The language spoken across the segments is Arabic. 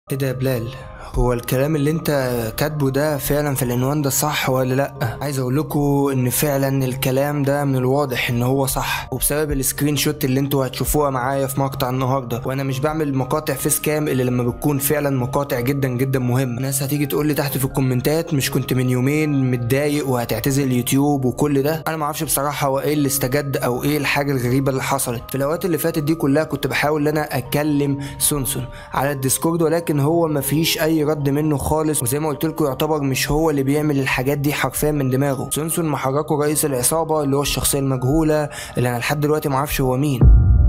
ايه ده يا بلال؟ هو الكلام اللي انت كاتبه ده فعلا في العنوان ده صح ولا لا؟ عايز اقول لكم ان فعلا الكلام ده من الواضح ان هو صح، وبسبب السكرين شوت اللي انتوا هتشوفوها معايا في مقطع النهارده. وانا مش بعمل مقاطع فيس كام الا لما بتكون فعلا مقاطع جدا جدا مهمه. ناس هتيجي تقول لي تحت في الكومنتات مش كنت من يومين متضايق وهتعتزل اليوتيوب وكل ده. انا ما اعرفش بصراحه هو ايه اللي استجد او ايه الحاجه الغريبه اللي حصلت. في الاوقات اللي فاتت دي كلها كنت بحاول ان انا اكلم سونسون على الديسكورد، ولكن هو ما فيش اي رد منه خالص. وزي ما قلت لكم يعتبر مش هو اللي بيعمل الحاجات دي حرفيا من دماغه. سونسون محركه رئيس العصابه اللي هو الشخصيه المجهوله اللي انا لحد دلوقتي ما اعرفش هو مين.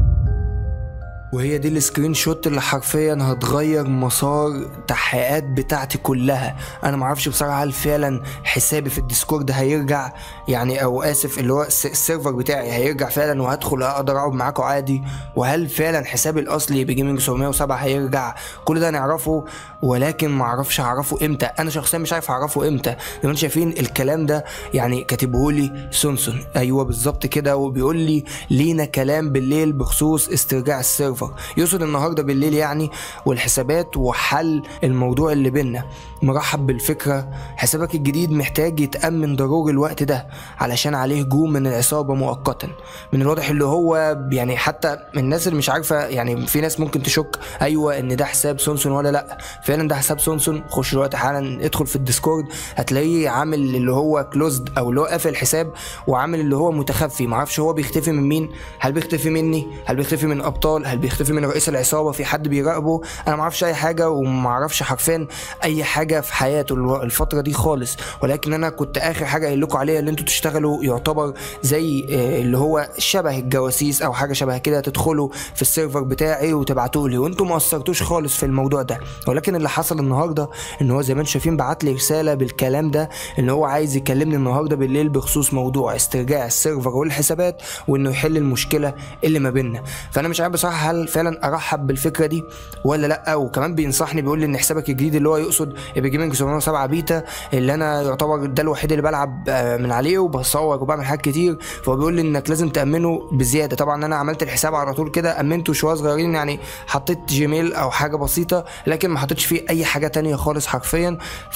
وهي دي السكرين شوت اللي حرفيا هتغير مسار التحقيقات بتاعتي كلها. انا ما اعرفش بصراحه هل فعلا حسابي في الديسكورد هيرجع، يعني او اسف اللي هو السيرفر بتاعي هيرجع فعلا وهدخل اقدر اقعد معاكم عادي، وهل فعلا حسابي الاصلي بجيمنج 707 هيرجع. كل ده نعرفه، ولكن ما اعرفش هعرفه امتى. انا شخصيا مش عارف اعرفه امتى. زي ما انتم شايفين الكلام ده يعني كاتبه لي سونسون، ايوه بالظبط كده، وبيقول لي لينا كلام بالليل بخصوص استرجاع السيرفر. يقصد النهارده بالليل يعني، والحسابات وحل الموضوع اللي بينا. مرحب بالفكره، حسابك الجديد محتاج يتامن ضروري الوقت ده علشان عليه هجوم من العصابه مؤقتا. من الواضح اللي هو يعني حتى الناس اللي مش عارفه، يعني في ناس ممكن تشك ايوه ان ده حساب سونسون ولا لا. فعلا ده حساب سونسون. خش دلوقتي حالا ادخل في الديسكورد هتلاقيه عامل اللي هو كلوزد او اللي هو قافل الحساب، وعامل اللي هو متخفي. معرفش هو بيختفي من مين، هل بيختفي مني، هل بيختفي من ابطال، هل بيختفي من رئيس العصابه، في حد بيراقبه. انا ما اعرفش اي حاجه، وما اعرفش حرفيا اي حاجه في حياته الفتره دي خالص. ولكن انا كنت اخر حاجه قايل لكم عليها اللي انتوا تشتغلوا يعتبر زي اللي هو شبه الجواسيس او حاجه شبه كده، تدخلوا في السيرفر بتاعي وتبعتوا لي، وانتوا ما قصرتوش خالص في الموضوع ده. ولكن اللي حصل النهارده ان هو زي ما انتم شايفين بعت لي رساله بالكلام ده ان هو عايز يكلمني النهارده بالليل بخصوص موضوع استرجاع السيرفر والحسابات، وانه يحل المشكله اللي ما بيننا. فانا مش عارف بصراحه هل فعلا ارحب بالفكره دي ولا لا. وكمان بينصحني بيقول لي ان حسابك الجديد اللي هو يقصد بجيمنج 707 بيتا اللي انا يعتبر ده الوحيد اللي بلعب من عليه وبصور وبعمل حاجات كتير، فهو بيقول لي انك لازم تامنه بزياده. طبعا انا عملت الحساب على طول كده، امنته شويه صغيرين، يعني حطيت جيميل او حاجه بسيطه، لكن ما حطيتش فيه اي حاجه تانية خالص حرفيا.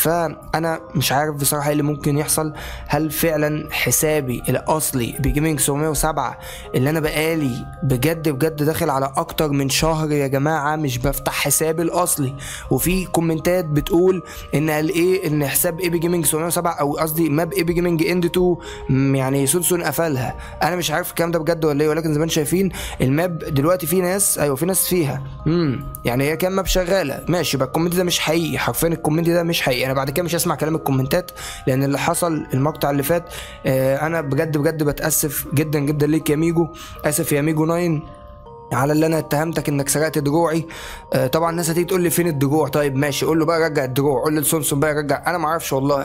فانا مش عارف بصراحه ايه اللي ممكن يحصل. هل فعلا حسابي الاصلي بجيمنج 707 اللي انا بقالي بجد داخل على اكتر من شهر يا جماعه مش بفتح حسابي الاصلي، وفي كومنتات بتقول ان قال ايه ان حساب اي بي جيمنج 707 او قصدي ماب اي بي جيمنج اند 2 يعني سونسون قفلها. انا مش عارف الكلام ده بجد ولا ايه، ولكن زي ما انتم شايفين الماب دلوقتي في ناس، ايوه في ناس فيها يعني هي كان ماب شغاله ماشي. بقى الكومنت ده مش حقيقي، حرفيا الكومنت ده مش حقيقي. انا بعد كده مش هسمع كلام الكومنتات، لان اللي حصل المقطع اللي فات انا بجد بتاسف جدا ليك يا ميجو. اسف يا ميجو 9 على اللي انا اتهمتك انك سرقت دروعي. طبعا الناس هتيجي تقول لي فين الدروع. طيب ماشي، قول له بقى رجع الدروع، قول لسونسون بقى رجع. انا ما اعرفش والله،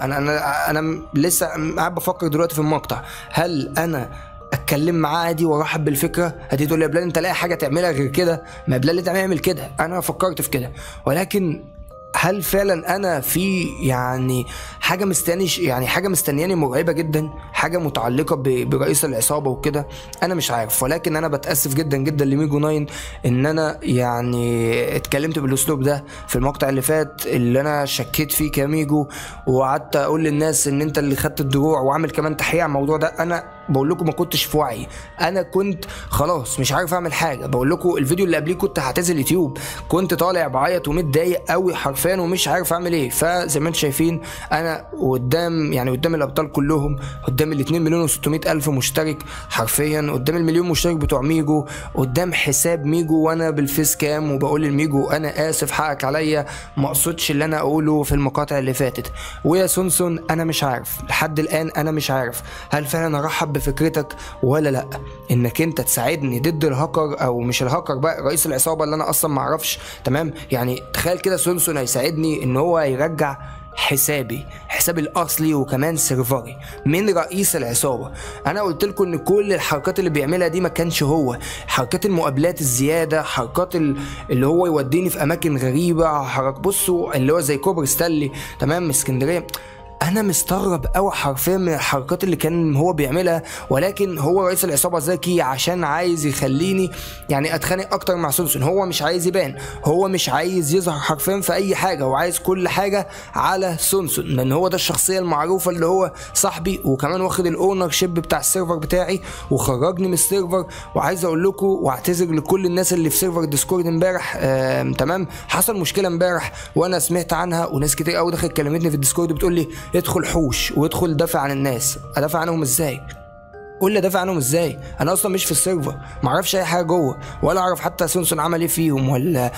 انا لسه قاعد بفكر دلوقتي في المقطع. هل انا اتكلم معاه عادي وارحب بالفكره؟ هتيجي تقول لي يا بلال انت لاقي حاجه تعملها غير كده؟ ما بلال اللي يعمل كده، انا فكرت في كده. ولكن هل فعلا انا في يعني حاجه مستنياني مرعبه جدا، حاجه متعلقه برئيس العصابه وكده؟ انا مش عارف. ولكن انا بتاسف جدا لميجو 9 ان انا يعني اتكلمت بالاسلوب ده في المقطع اللي فات اللي انا شكيت فيه كميجو، وقعدت اقول للناس ان انت اللي خدت الدروع، وعامل كمان تحقيق على الموضوع ده. انا بقول لكم ما كنتش في وعي، انا كنت خلاص مش عارف اعمل حاجه. بقول لكم الفيديو اللي قبليه كنت هعتزل اليوتيوب، كنت طالع بعيط ومتضايق قوي حرفيا ومش عارف اعمل ايه. فزي ما انتم شايفين انا قدام الابطال كلهم، قدام ال 2,600,000 مشترك حرفيا، قدام المليون مشترك بتوع ميجو، قدام حساب ميجو وانا بالفيس كام، وبقول لميجو انا اسف حقك عليا، ما اقصدش اللي انا اقوله في المقاطع اللي فاتت. ويا سونسون انا مش عارف لحد الان، انا مش عارف هل فعلا ارحب بفكرتك ولا لا، انك انت تساعدني ضد الهاكر، او مش الهاكر بقى، رئيس العصابه اللي انا اصلا ما اعرفش. تمام، يعني تخيل كده سونسون هيساعدني ان هو يرجع حسابي الاصلي وكمان سيرفري من رئيس العصابه. انا قلت لكم ان كل الحركات اللي بيعملها دي ما كانش هو، حركات المقابلات الزياده، حركات اللي هو يوديني في اماكن غريبه، بصوا اللي هو زي كوبري ستانلي تمام اسكندريه. انا مستغرب قوي حرفيا من الحركات اللي كان هو بيعملها، ولكن هو رئيس العصابه ذكي عشان عايز يخليني يعني اتخانق اكتر مع سونسون. هو مش عايز يبان، هو مش عايز يظهر حرفيا في اي حاجه، وعايز كل حاجه على سونسون، لان هو ده الشخصيه المعروفه اللي هو صاحبي، وكمان واخد الاونر شيب بتاع السيرفر بتاعي وخرجني من السيرفر. وعايز اقول لكم واعتذر لكل الناس اللي في سيرفر ديسكورد امبارح. تمام، حصل مشكله امبارح وانا سمعت عنها، وناس كتير قوي دخلت كلمتني في الديسكورد بتقول لي ادخل حوش وادخل دافع عن الناس. ادافع عنهم ازاي؟ قول لي ادافع عنهم ازاي؟ انا اصلا مش في السيرفر، ما اعرفش اي حاجه جوه، ولا اعرف حتى سونسون عمل ايه فيهم،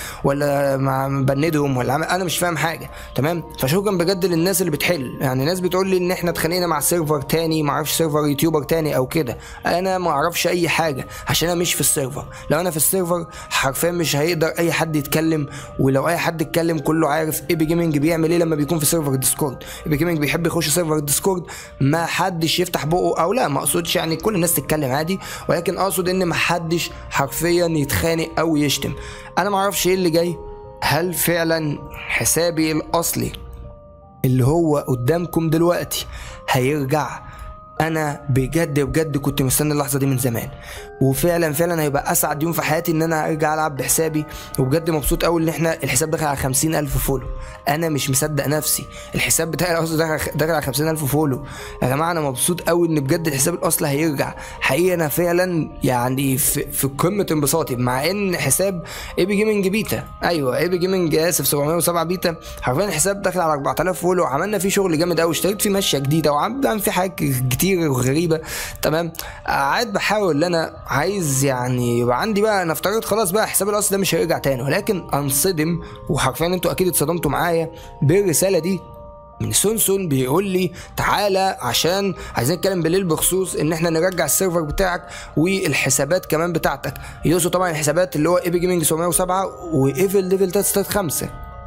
ولا بندهم، ولا انا مش فاهم حاجه. تمام، فشكرا بجد للناس اللي بتحل. يعني ناس بتقول لي ان احنا اتخانقنا مع سيرفر تاني، ما اعرفش سيرفر يوتيوبر تاني او كده. انا ما اعرفش اي حاجه عشان انا مش في السيرفر. لو انا في السيرفر حرفيا مش هيقدر اي حد يتكلم، ولو اي حد اتكلم كله عارف ايبي جيمنج بيعمل ايه لما بيكون في سيرفر ديسكورد. ايبي جيمنج بيحب يخش سيرفر ديسكورد ما حدش يفتح بقه، او لا ما اقصدش يعني كل الناس تتكلم عادي، ولكن اقصد ان محدش حرفيا يتخانق او يشتم. انا معرفش ايه اللي جاي. هل فعلا حسابي الاصلي اللي هو قدامكم دلوقتي هيرجع؟ انا بجد بجد كنت مستني اللحظه دي من زمان، وفعلا فعلا هيبقى اسعد يوم في حياتي ان انا ارجع العب بحسابي. وبجد مبسوط قوي ان احنا الحساب داخل على 50,000 فولو. انا مش مصدق نفسي، الحساب بتاعي الاصلي داخل على 50,000 فولو. يا جماعه انا مبسوط قوي ان بجد الحساب الاصلي هيرجع حقيقي. انا فعلا يعني في قمه انبساطي، مع ان حساب ايبي جيمنج بيتا، ايوه ايبي جيمنج اسف 707 بيتا، حرفيا الحساب داخل على 4000 فولو. عملنا فيه شغل جامد قوي، اشتركت فيه ماشيه جديده، وعملنا فيه حاجات كتير وغريبه. تمام، قاعد بحاول ان انا عايز يعني يبقى عندي بقى، انا افترضت خلاص بقى حسابي الاصلي ده مش هيرجع تاني، ولكن انصدم، وحرفيا انتوا اكيد اتصدمتوا معايا بالرساله دي من سونسون. بيقول لي تعالى عشان عايزين نتكلم بالليل بخصوص ان احنا نرجع السيرفر بتاعك والحسابات كمان بتاعتك. يقصد طبعا الحسابات اللي هو ايبي جيمنج 707 وايفل ليفل 365،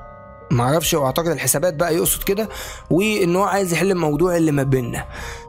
معرفش، واعتقد الحسابات بقى يقصد كده، وان هو عايز يحل الموضوع اللي ما بيننا.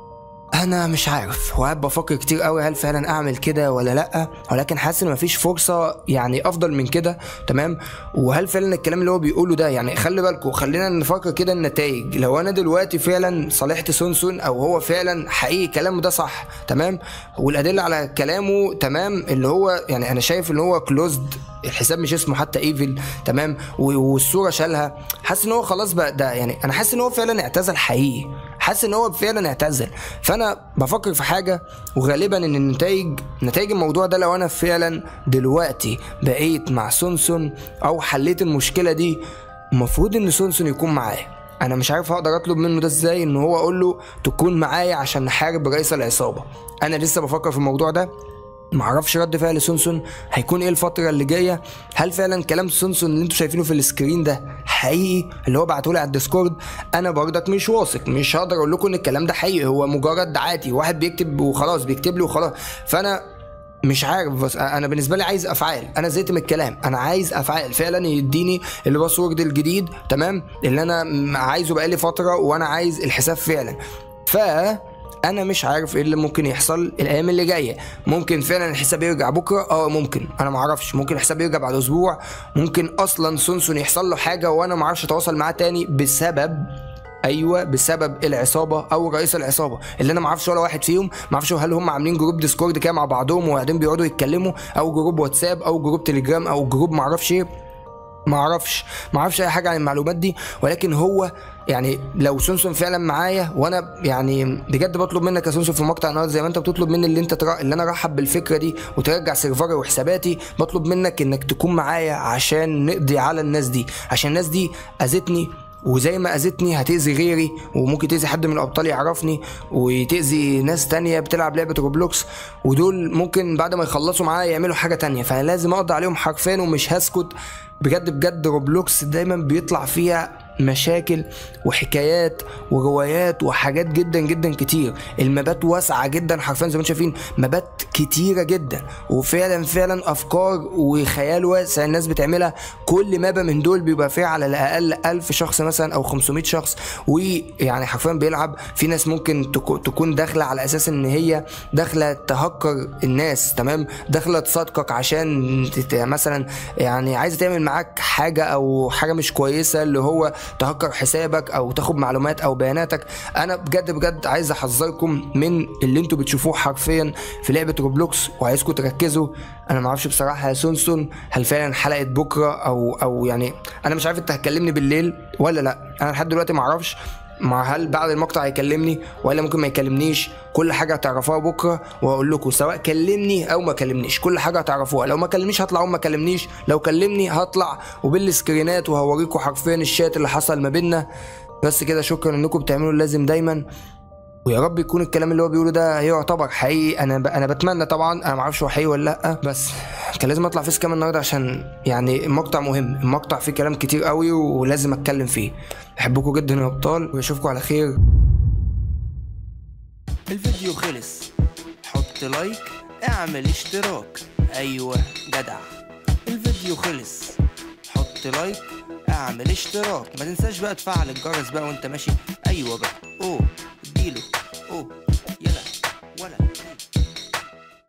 انا مش عارف، وقاعد بفكر كتير قوي هل فعلا اعمل كده ولا لا، ولكن حاسس ان مفيش فرصه يعني افضل من كده. تمام، وهل فعلا الكلام اللي هو بيقوله ده، يعني خلي بالكم، خلينا نفكر كده النتائج. لو انا دلوقتي فعلا صالحت سونسون، او هو فعلا حقيقي كلامه ده صح، تمام، والادله على كلامه تمام، اللي هو يعني انا شايف ان هو كلوزد، الحساب مش اسمه حتى ايفل، تمام، والصوره شالها، حاسس ان هو خلاص بقى ده، يعني انا حاسس ان هو فعلا اعتزل حقيقي، حاسس ان هو فعلا اعتزل. فانا بفكر في حاجه، وغالبا ان نتائج الموضوع ده، لو انا فعلا دلوقتي بقيت مع سونسون او حليت المشكله دي، المفروض ان سونسون يكون معايا. انا مش عارف هقدر اطلب منه ده ازاي، ان هو اقول له تكون معايا عشان نحارب رئيس العصابه. انا لسه بفكر في الموضوع ده، معرفش رد فعل سونسون هيكون ايه الفتره اللي جايه. هل فعلا كلام سونسون اللي انتوا شايفينه في السكرين ده حقيقي اللي هو بعتهولي على الديسكورد؟ انا برضك مش واثق، مش هقدر اقول لكم ان الكلام ده حقيقي، هو مجرد عادي واحد بيكتب وخلاص، بيكتب لي وخلاص. فانا مش عارف، بس انا بالنسبه لي عايز افعال، انا زهقت من الكلام، انا عايز افعال فعلا، يديني الباسورد الجديد، تمام، اللي انا عايزه بقالي فتره، وانا عايز الحساب فعلا. انا مش عارف ايه اللي ممكن يحصل الايام اللي جايه. ممكن فعلا الحساب يرجع بكره، ممكن، انا ما اعرفش، ممكن الحساب يرجع بعد اسبوع، ممكن اصلا سونسون يحصل له حاجه وانا ما اعرفش اتواصل معاه تاني بسبب العصابه او رئيس العصابه، اللي انا ما اعرفش ولا واحد فيهم. ما اعرفش هل هم عاملين جروب ديسكورد كده مع بعضهم وبعدين بيقعدوا يتكلموا، او جروب واتساب، او جروب تليجرام، او جروب ما اعرفش ايه، ما اعرفش اي حاجه عن المعلومات دي. ولكن هو يعني لو سونسون فعلا معايا، وانا يعني بجد بطلب منك يا سونسون في مقطع النهارده، زي ما انت بتطلب مني اللي انا ارحب بالفكره دي وترجع سيرفري وحساباتي، بطلب منك انك تكون معايا عشان نقضي على الناس دي، عشان الناس دي اذتني، وزي ما اذتني هتأذي غيري، وممكن تأذي حد من الابطال يعرفني، وتأذي ناس تانية بتلعب لعبة روبلوكس، ودول ممكن بعد ما يخلصوا معايا يعملوا حاجة تانية، فانا لازم اقضي عليهم حرفيا ومش هسكت. بجد روبلوكس دايما بيطلع فيها مشاكل وحكايات وروايات وحاجات جدا كتير. المابات واسعه جدا حرفيا، زي ما انتم شايفين مابات كتيره جدا، وفعلا افكار وخيال واسع الناس بتعملها. كل مابا من دول بيبقى فيها على الاقل 1000 شخص مثلا او 500 شخص، ويعني حرفيا بيلعب. في ناس ممكن تكون داخله على اساس ان هي داخله تهكر الناس، تمام، داخله تصادقك عشان مثلا يعني عايزه تعمل معاك حاجه او حاجه مش كويسه، اللي هو تهكر حسابك او تاخد معلومات او بياناتك. انا بجد بجد عايز احذركم من اللي انتوا بتشوفوه حرفيا في لعبه روبلوكس، وعايزكم تركزوا. انا ما اعرفش بصراحه يا سونسون هل فعلا حلقه بكره او يعني انا مش عارف انت هتكلمني بالليل ولا لا. انا لحد دلوقتي ما اعرفش هل بعد المقطع هيكلمني ولا ممكن ما يكلمنيش. كل حاجه هتعرفوها بكره، وهقول لكم سواء كلمني او ما كلمنيش، كل حاجه هتعرفوها. لو ما كلمنيش هطلع وما كلمنيش، لو كلمني هطلع وبالسكرينات وهوريكم حرفيا الشات اللي حصل ما بيننا. بس كده، شكرا انكم بتعملوا اللازم دايما، ويا رب يكون الكلام اللي هو بيقوله ده يعتبر حقيقي. انا بتمنى طبعا، انا ما اعرفش هو حقيقي ولا لا، بس كان لازم اطلع فيس كام النهارده عشان يعني المقطع مهم، المقطع فيه كلام كتير قوي ولازم اتكلم فيه. بحبكم جدا يا ابطال، واشوفكم على خير. الفيديو خلص، حط لايك، اعمل اشتراك. ايوه جدع. الفيديو خلص، حط لايك، اعمل اشتراك. ما تنساش بقى تفعل الجرس بقى وانت ماشي. ايوه بقى اديله.